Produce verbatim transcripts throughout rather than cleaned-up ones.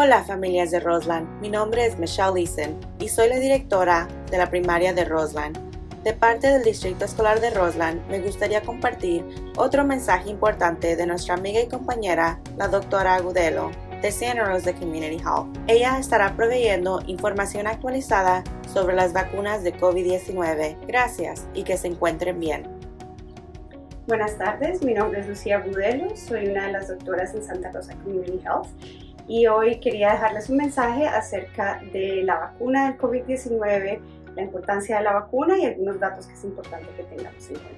Hola familias de Roseland, mi nombre es Michelle Leeson y soy la directora de la primaria de Roseland. De parte del Distrito Escolar de Roseland, me gustaría compartir otro mensaje importante de nuestra amiga y compañera, la doctora Agudelo, de Santa Rosa Community Health. Ella estará proveyendo información actualizada sobre las vacunas de COVID diecinueve. Gracias y que se encuentren bien. Buenas tardes, mi nombre es Lucía Agudelo, soy una de las doctoras en Santa Rosa Community Health y hoy quería dejarles un mensaje acerca de la vacuna del COVID diecinueve, la importancia de la vacuna y algunos datos que es importante que tengamos en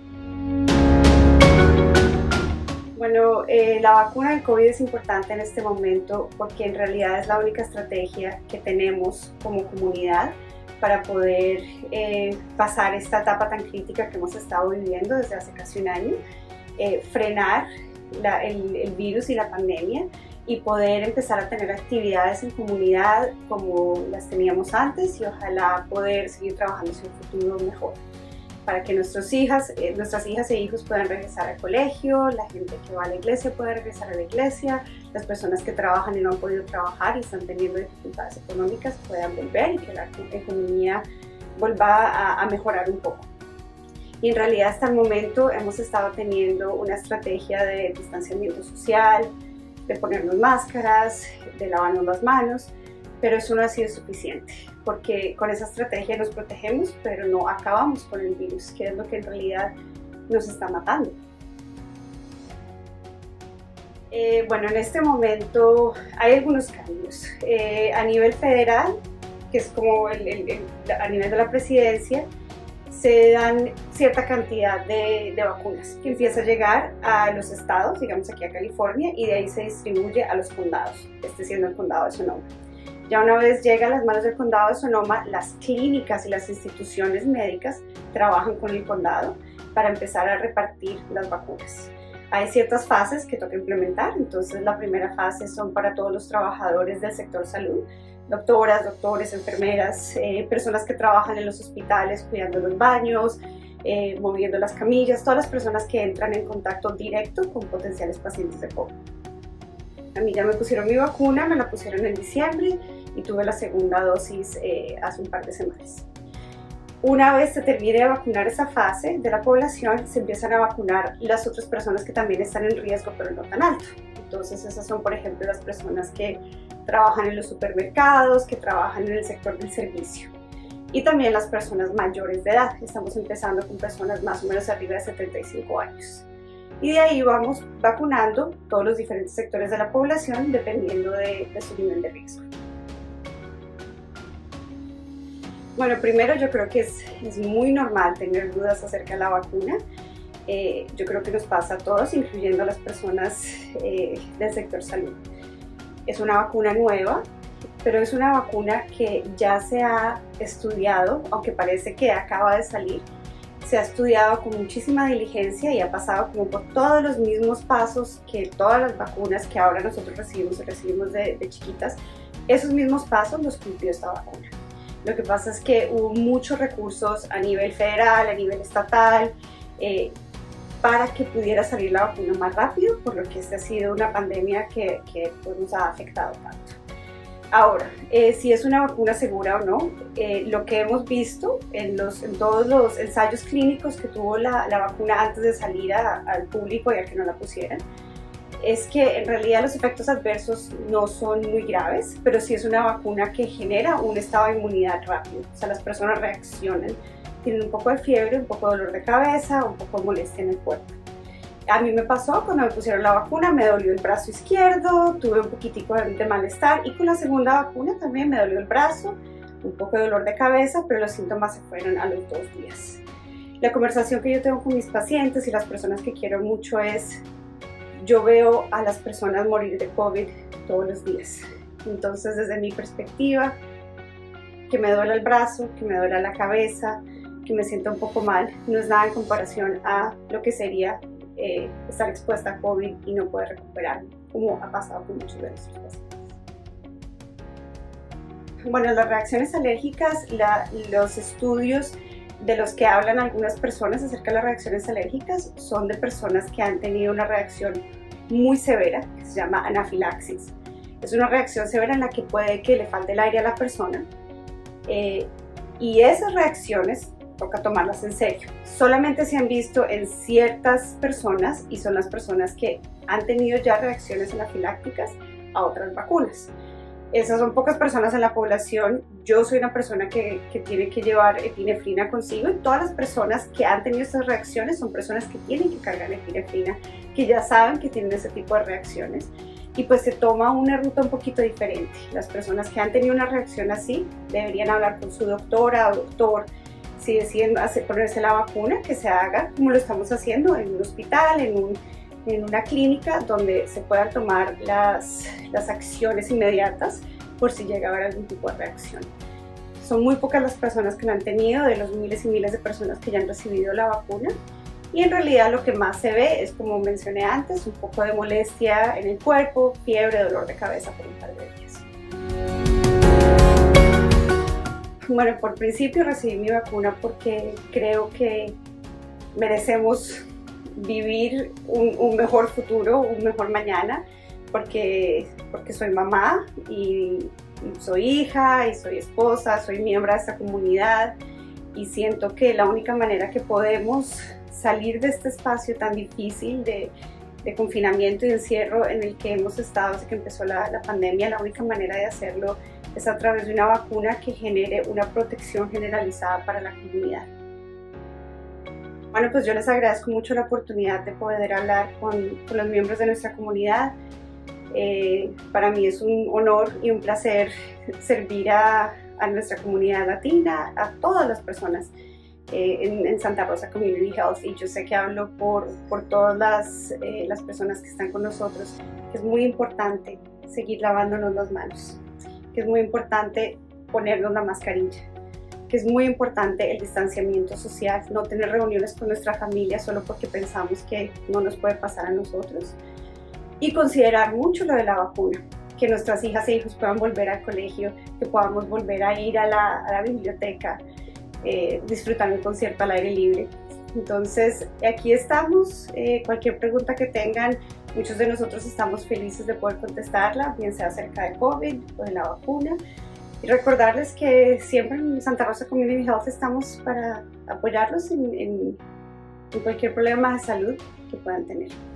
cuenta. Bueno, eh, la vacuna del COVID es importante en este momento porque en realidad es la única estrategia que tenemos como comunidad para poder eh, pasar esta etapa tan crítica que hemos estado viviendo desde hace casi un año, eh, frenar la, el, el virus y la pandemia y poder empezar a tener actividades en comunidad como las teníamos antes y ojalá poder seguir trabajando hacia un futuro mejor, para que nuestros hijas, eh, nuestras hijas e hijos puedan regresar al colegio, la gente que va a la iglesia pueda regresar a la iglesia, las personas que trabajan y no han podido trabajar y están teniendo dificultades económicas puedan volver y que la economía vuelva a, a mejorar un poco. Y en realidad hasta el momento hemos estado teniendo una estrategia de distanciamiento social, de ponernos máscaras, de lavarnos las manos, pero eso no ha sido suficiente, porque con esa estrategia nos protegemos, pero no acabamos con el virus, que es lo que en realidad nos está matando. Eh, bueno, en este momento hay algunos cambios. Eh, a nivel federal, que es como el, el, el, a nivel de la presidencia, se dan cierta cantidad de, de vacunas que empieza a llegar a los estados, digamos aquí a California, y de ahí se distribuye a los condados, este siendo el condado de Sonoma. Ya una vez llega a las manos del condado de Sonoma, las clínicas y las instituciones médicas trabajan con el condado para empezar a repartir las vacunas. Hay ciertas fases que toca implementar, entonces la primera fase son para todos los trabajadores del sector salud, doctoras, doctores, enfermeras, eh, personas que trabajan en los hospitales cuidando los baños, eh, moviendo las camillas, todas las personas que entran en contacto directo con potenciales pacientes de COVID. A mí ya me pusieron mi vacuna, me la pusieron en diciembre y tuve la segunda dosis eh, hace un par de semanas. Una vez se termine de vacunar esa fase de la población, se empiezan a vacunar las otras personas que también están en riesgo, pero no tan alto. Entonces esas son, por ejemplo, las personas que trabajan en los supermercados, que trabajan en el sector del servicio. Y también las personas mayores de edad. Estamos empezando con personas más o menos arriba de setenta y cinco años. Y de ahí vamos vacunando todos los diferentes sectores de la población dependiendo de, de su nivel de riesgo. Bueno, primero yo creo que es, es muy normal tener dudas acerca de la vacuna. Eh, yo creo que nos pasa a todos, incluyendo a las personas eh, del sector salud. Es una vacuna nueva, pero es una vacuna que ya se ha estudiado, aunque parece que acaba de salir. Se ha estudiado con muchísima diligencia y ha pasado como por todos los mismos pasos que todas las vacunas que ahora nosotros recibimos y recibimos de, de chiquitas. Esos mismos pasos los cumplió esta vacuna. Lo que pasa es que hubo muchos recursos a nivel federal, a nivel estatal, eh, para que pudiera salir la vacuna más rápido, por lo que esta ha sido una pandemia que, que pues, nos ha afectado tanto. Ahora, eh, si es una vacuna segura o no, eh, lo que hemos visto en, los, en todos los ensayos clínicos que tuvo la, la vacuna antes de salir a, al público y a que no la pusieran, es que en realidad los efectos adversos no son muy graves, pero sí es una vacuna que genera un estado de inmunidad rápido, o sea, las personas reaccionan. Tienen un poco de fiebre, un poco de dolor de cabeza, un poco de molestia en el cuerpo. A mí me pasó cuando me pusieron la vacuna, me dolió el brazo izquierdo, tuve un poquitico de malestar y con la segunda vacuna también me dolió el brazo, un poco de dolor de cabeza, pero los síntomas se fueron a los dos días. La conversación que yo tengo con mis pacientes y las personas que quiero mucho es, yo veo a las personas morir de COVID todos los días. Entonces, desde mi perspectiva, que me duele el brazo, que me duele la cabeza, que me siento un poco mal, no es nada en comparación a lo que sería eh, estar expuesta a COVID y no poder recuperarme, como ha pasado con muchos de nuestros pacientes. Bueno, las reacciones alérgicas, la, los estudios de los que hablan algunas personas acerca de las reacciones alérgicas son de personas que han tenido una reacción muy severa, que se llama anafilaxis. Es una reacción severa en la que puede que le falte el aire a la persona eh, y esas reacciones toca tomarlas en serio. Solamente se han visto en ciertas personas y son las personas que han tenido ya reacciones anafilácticas a otras vacunas. Esas son pocas personas en la población. Yo soy una persona que, que tiene que llevar epinefrina consigo y todas las personas que han tenido estas reacciones son personas que tienen que cargar epinefrina, que ya saben que tienen ese tipo de reacciones y pues se toma una ruta un poquito diferente. Las personas que han tenido una reacción así deberían hablar con su doctora o doctor. Si deciden hacer, ponerse la vacuna, que se haga como lo estamos haciendo en un hospital, en, un, en una clínica, donde se puedan tomar las, las acciones inmediatas por si llega a haber algún tipo de reacción. Son muy pocas las personas que lo han tenido, de los miles y miles de personas que ya han recibido la vacuna. Y en realidad lo que más se ve es, como mencioné antes, un poco de molestia en el cuerpo, fiebre, dolor de cabeza por un par de días. Bueno, por principio recibí mi vacuna porque creo que merecemos vivir un, un mejor futuro, un mejor mañana, porque, porque soy mamá y soy hija y soy esposa, soy miembro de esta comunidad y siento que la única manera que podemos salir de este espacio tan difícil de, de confinamiento y encierro en el que hemos estado desde que empezó la, la pandemia, la única manera de hacerlo es a través de una vacuna que genere una protección generalizada para la comunidad. Bueno, pues yo les agradezco mucho la oportunidad de poder hablar con, con los miembros de nuestra comunidad. Eh, para mí es un honor y un placer servir a, a nuestra comunidad latina, a todas las personas eh, en, en Santa Rosa Community Health, y yo sé que hablo por, por todas las, eh, las personas que están con nosotros, que es muy importante seguir lavándonos las manos, que es muy importante ponernos la mascarilla, que es muy importante el distanciamiento social, no tener reuniones con nuestra familia solo porque pensamos que no nos puede pasar a nosotros, y considerar mucho lo de la vacuna, que nuestras hijas e hijos puedan volver al colegio, que podamos volver a ir a la, a la biblioteca, eh, disfrutar un concierto al aire libre. Entonces aquí estamos, eh, cualquier pregunta que tengan, muchos de nosotros estamos felices de poder contestarla, bien sea acerca de COVID o de la vacuna. Y recordarles que siempre en Santa Rosa Community Health estamos para apoyarlos en, en, en cualquier problema de salud que puedan tener.